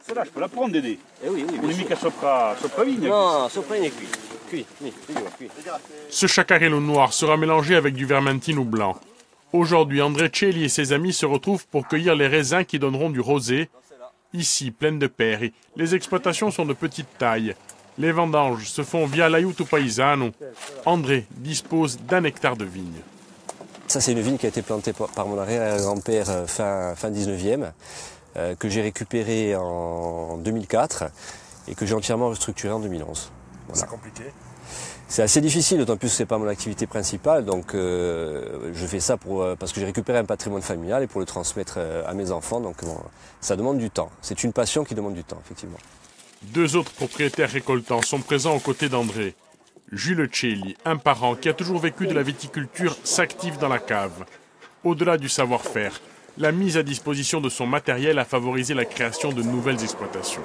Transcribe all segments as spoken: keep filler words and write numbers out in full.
Celle-là, je peux la prendre, Dédé. Eh oui, oui, On est mis qu'à sopra, sopra vigne. Non, sopra est cuit. Cuit, oui, cuit. Ce chacarello noir sera mélangé avec du vermentino blanc. Aujourd'hui, André Celi et ses amis se retrouvent pour cueillir les raisins qui donneront du rosé. Ici, pleine de peri, les exploitations sont de petite taille. Les vendanges se font via l'aiuto paesano. André dispose d'un hectare de vigne. Ça, c'est une vigne qui a été plantée par mon arrière-grand-père fin, fin dix-neuvième, euh, que j'ai récupérée en deux mille quatre et que j'ai entièrement restructurée en deux mille onze. Voilà. C'est compliqué. C'est assez difficile, d'autant plus que ce n'est pas mon activité principale, donc euh, je fais ça pour, parce que j'ai récupéré un patrimoine familial et pour le transmettre à mes enfants, donc bon, ça demande du temps. C'est une passion qui demande du temps, effectivement. Deux autres propriétaires récoltants sont présents aux côtés d'André. Jules Celi, un parent qui a toujours vécu de la viticulture, s'active dans la cave. Au-delà du savoir-faire, la mise à disposition de son matériel a favorisé la création de nouvelles exploitations.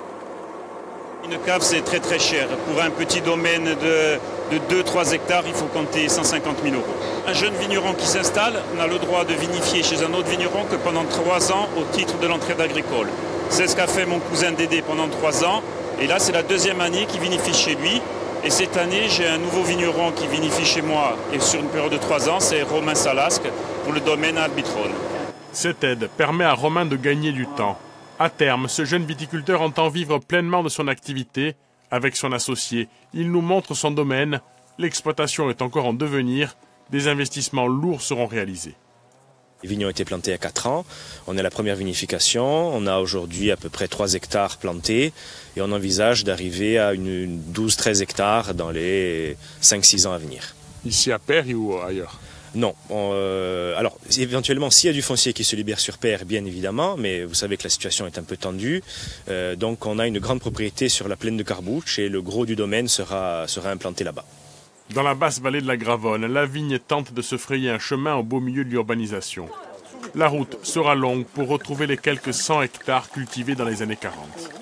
Une cave, c'est très très cher. Pour un petit domaine de, de deux à trois hectares, il faut compter cent cinquante mille euros. Un jeune vigneron qui s'installe n'a le droit de vinifier chez un autre vigneron que pendant trois ans au titre de l'entraide agricole. C'est ce qu'a fait mon cousin Dédé pendant trois ans. Et là, c'est la deuxième année qu'il vinifie chez lui. Et cette année, j'ai un nouveau vigneron qui vinifie chez moi. Et sur une période de trois ans, c'est Romain Salasque pour le domaine Albitrone. Cette aide permet à Romain de gagner du temps. À terme, ce jeune viticulteur entend vivre pleinement de son activité. Avec son associé, il nous montre son domaine. L'exploitation est encore en devenir. Des investissements lourds seront réalisés. Les vignes ont été plantés à quatre ans. On est à la première vinification. On a aujourd'hui à peu près trois hectares plantés. Et on envisage d'arriver à une douze à treize hectares dans les cinq à six ans à venir. Ici à Peyre ou ailleurs ? Non. On, euh, alors, éventuellement, s'il y a du foncier qui se libère sur Peyre, bien évidemment, mais vous savez que la situation est un peu tendue. Euh, donc, on a une grande propriété sur la plaine de Carbouche et le gros du domaine sera, sera implanté là-bas. Dans la basse vallée de la Gravonne, la vigne tente de se frayer un chemin au beau milieu de l'urbanisation. La route sera longue pour retrouver les quelques cent hectares cultivés dans les années quarante.